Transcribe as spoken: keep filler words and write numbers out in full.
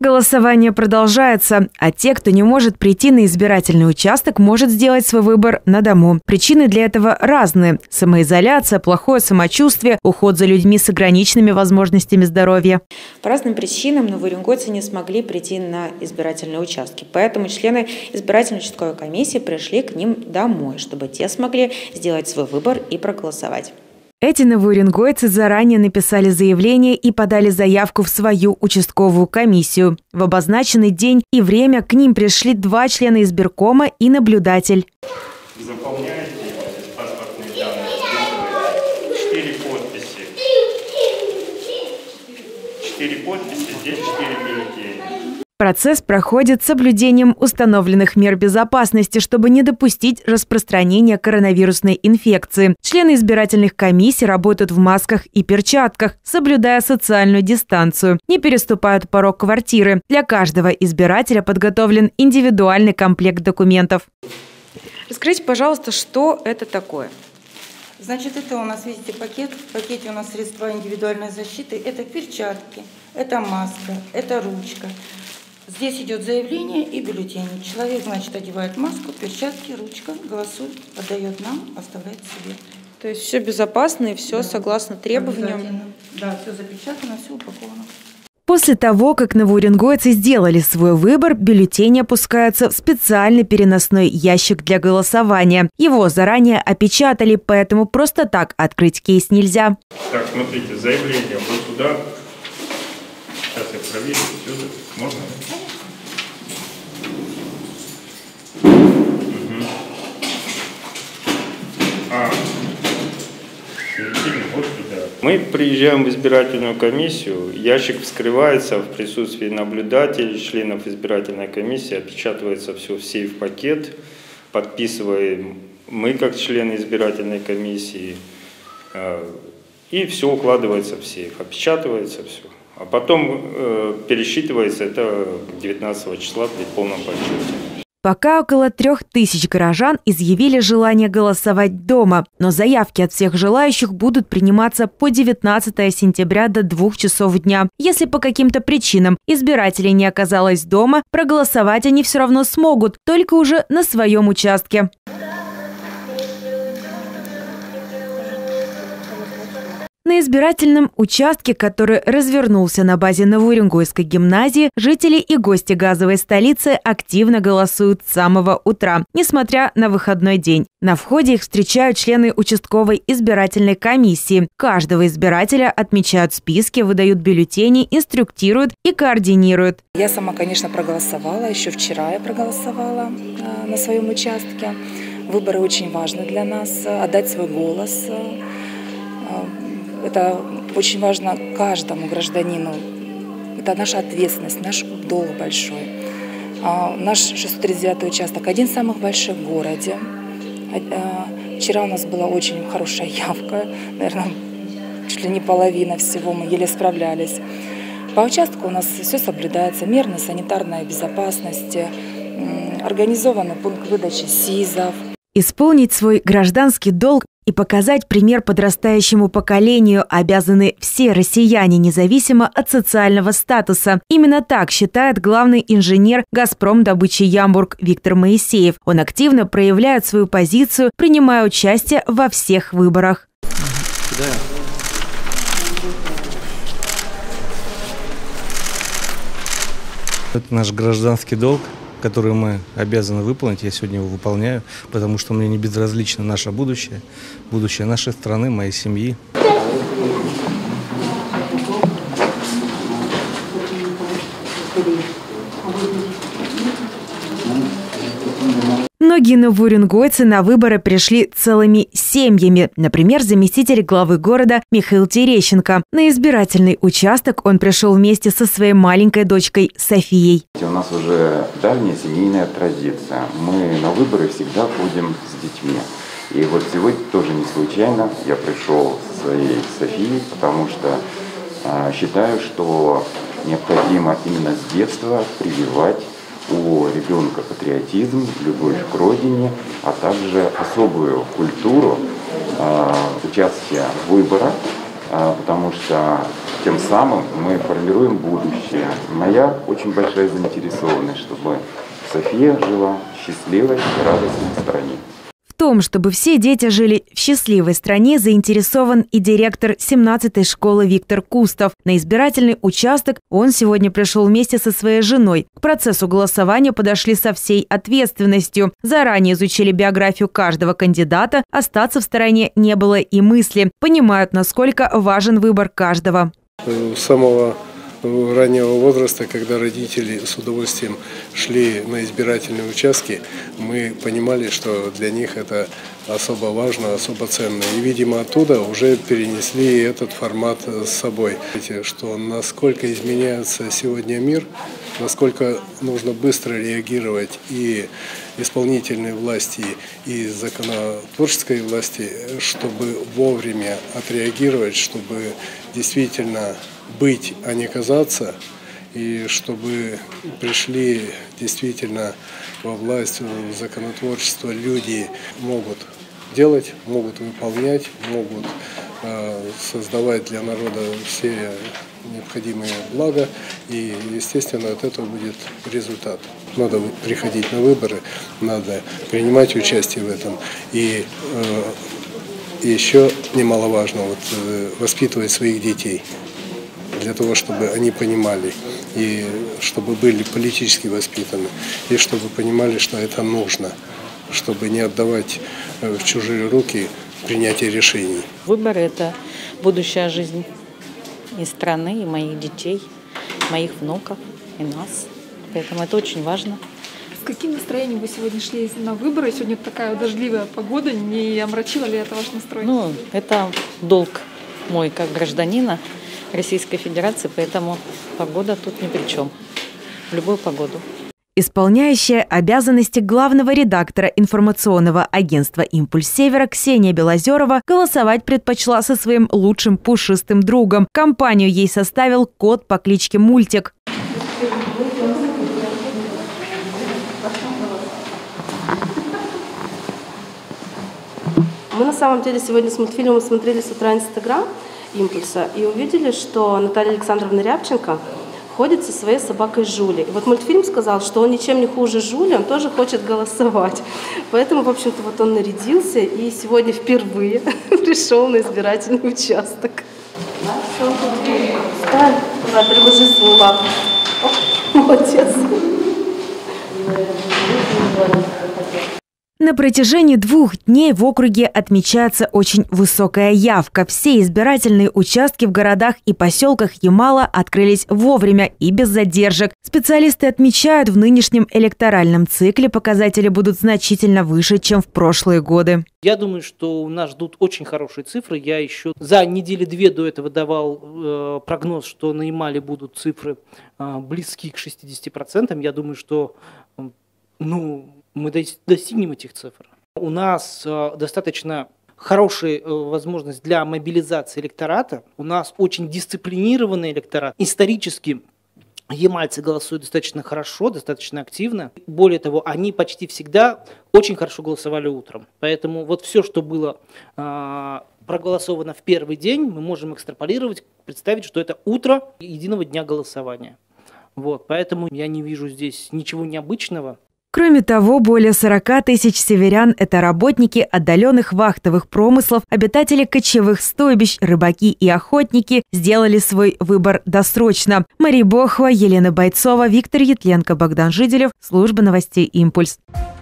Голосование продолжается, а те, кто не может прийти на избирательный участок, может сделать свой выбор на дому. Причины для этого разные. Самоизоляция, плохое самочувствие, уход за людьми с ограниченными возможностями здоровья. По разным причинам новоуренгойцы не смогли прийти на избирательные участки. Поэтому члены избирательной участковой комиссии пришли к ним домой, чтобы те смогли сделать свой выбор и проголосовать. Эти новоуренгойцы заранее написали заявление и подали заявку в свою участковую комиссию. В обозначенный день и время к ним пришли два члена избиркома и наблюдатель. Заполняете паспортные данные, четыре подписи. Четыре подписи, здесь четыре бюллетеня. Процесс проходит с соблюдением установленных мер безопасности, чтобы не допустить распространения коронавирусной инфекции. Члены избирательных комиссий работают в масках и перчатках, соблюдая социальную дистанцию, не переступают порог квартиры. Для каждого избирателя подготовлен индивидуальный комплект документов. Расскажите, пожалуйста, что это такое? Значит, это у нас, видите, пакет. В пакете у нас средства индивидуальной защиты. Это перчатки, это маска, это ручка. Здесь идет заявление и бюллетень. Человек, значит, одевает маску, перчатки, ручка, голосует, отдает нам, оставляет себе. То есть все безопасно и все да. согласно требованиям? Да, все запечатано, все упаковано. После того, как новоуренгойцы сделали свой выбор, бюллетени опускаются в специальный переносной ящик для голосования. Его заранее опечатали, поэтому просто так открыть кейс нельзя. Так, смотрите, заявление вот сюда. Сейчас я проверю. Сюда. Можно? Угу. А, вот сюда. Мы приезжаем в избирательную комиссию, ящик вскрывается в присутствии наблюдателей, членов избирательной комиссии, опечатывается все в сейф-пакет, подписываем мы как члены избирательной комиссии, и все укладывается в сейф, опечатывается все. А потом э, пересчитывается это девятнадцатого числа при полном подсчете. Пока около трех тысяч горожан изъявили желание голосовать дома, но заявки от всех желающих будут приниматься по девятнадцатое сентября до двух часов дня. Если по каким-то причинам избирателей не оказалось дома, проголосовать они все равно смогут, только уже на своем участке. На избирательном участке, который развернулся на базе Новоуренгойской гимназии, жители и гости газовой столицы активно голосуют с самого утра, несмотря на выходной день. На входе их встречают члены участковой избирательной комиссии. Каждого избирателя отмечают списки, выдают бюллетени, инструктируют и координируют. Я сама, конечно, проголосовала. Еще вчера я проголосовала на своем участке. Выборы очень важны для нас. Отдать свой голос. Это очень важно каждому гражданину. Это наша ответственность, наш долг большой. Наш шестьсот тридцать девятый участок один из самых больших в городе. Вчера у нас была очень хорошая явка, наверное, чуть ли не половина всего, мы еле справлялись. По участку у нас все соблюдается, мерная санитарная безопасность, организованный пункт выдачи СИЗов. Исполнить свой гражданский долг и показать пример подрастающему поколению обязаны все россияне, независимо от социального статуса. Именно так считает главный инженер «Газпром-добычи Ямбург» Виктор Моисеев. Он активно проявляет свою позицию, принимая участие во всех выборах. Да. Это наш гражданский долг, который мы обязаны выполнить. Я сегодня его выполняю, потому что мне не безразлично наше будущее, будущее нашей страны, моей семьи. Многие новоуренгойцы на выборы пришли целыми семьями. Например, заместитель главы города Михаил Терещенко. На избирательный участок он пришел вместе со своей маленькой дочкой Софией. У нас уже давняя семейная традиция. Мы на выборы всегда ходим с детьми. И вот сегодня тоже не случайно я пришел со своей Софией, потому что э, считаю, что необходимо именно с детства прививать у ребенка патриотизм, любовь к родине, а также особую культуру э, участия в выборах, э, потому что тем самым мы формируем будущее. Моя очень большая заинтересованность, чтобы София жила в счастливой и радостной стране. В том, чтобы все дети жили в счастливой стране, заинтересован и директор семнадцатой школы Виктор Кустов. На избирательный участок он сегодня пришел вместе со своей женой. К процессу голосования подошли со всей ответственностью. Заранее изучили биографию каждого кандидата, остаться в стороне не было и мысли. Понимают, насколько важен выбор каждого. С самого раннего возраста, когда родители с удовольствием шли на избирательные участки, мы понимали, что для них это особо важно, особо ценно. И, видимо, оттуда уже перенесли этот формат с собой. Что насколько изменяется сегодня мир, насколько нужно быстро реагировать и исполнительной власти, и законотворческой власти, чтобы вовремя отреагировать, чтобы действительно быть, а не казаться, и чтобы пришли действительно во власть, в законотворчество люди могут делать, могут выполнять, могут э, создавать для народа все необходимые блага, и, естественно, от этого будет результат. Надо приходить на выборы, надо принимать участие в этом, и, э, и еще немаловажно вот, э, воспитывать своих детей, для того, чтобы они понимали, и чтобы были политически воспитаны, и чтобы понимали, что это нужно, чтобы не отдавать в чужие руки принятие решений. Выбор – это будущая жизнь и страны, и моих детей, моих внуков, и нас. Поэтому это очень важно. С каким настроением вы сегодня шли на выборы? Сегодня такая дождливая погода. Не омрачила ли это ваш настрой? Ну, это долг мой как гражданина Российской Федерации, поэтому погода тут ни при чем. В любую погоду. Исполняющая обязанности главного редактора информационного агентства «Импульс Севера» Ксения Белозерова голосовать предпочла со своим лучшим пушистым другом. Компанию ей составил кот по кличке Мультик. Мы на самом деле сегодня с мультфильмом смотрели с утра Инстаграм «Импульса» и увидели, что Наталья Александровна Рябченко ходит со своей собакой Жулей. И вот мультфильм сказал, что он ничем не хуже Жули, он тоже хочет голосовать. Поэтому, в общем-то, вот он нарядился и сегодня впервые пришел на избирательный участок. Встань, давай, приложи свою лапу. Молодец. На протяжении двух дней в округе отмечается очень высокая явка. Все избирательные участки в городах и поселках Ямала открылись вовремя и без задержек. Специалисты отмечают, в нынешнем электоральном цикле показатели будут значительно выше, чем в прошлые годы. Я думаю, что нас ждут очень хорошие цифры. Я еще за недели-две до этого давал э, прогноз, что на Ямале будут цифры э, близки к шестидесяти процентам. Я думаю, что э, ну, мы достигнем этих цифр. У нас э, достаточно хорошая э, возможность для мобилизации электората. У нас очень дисциплинированный электорат. Исторически ямальцы голосуют достаточно хорошо, достаточно активно. Более того, они почти всегда очень хорошо голосовали утром. Поэтому вот все, что было э, проголосовано в первый день, мы можем экстраполировать, представить, что это утро единого дня голосования. Вот, поэтому я не вижу здесь ничего необычного. Кроме того, более сорока тысяч северян – это работники отдаленных вахтовых промыслов, обитатели кочевых стойбищ, рыбаки и охотники сделали свой выбор досрочно. Мария Бохова, Елена Бойцова, Виктор Ятленко, Богдан Жиделев. Служба новостей «Импульс».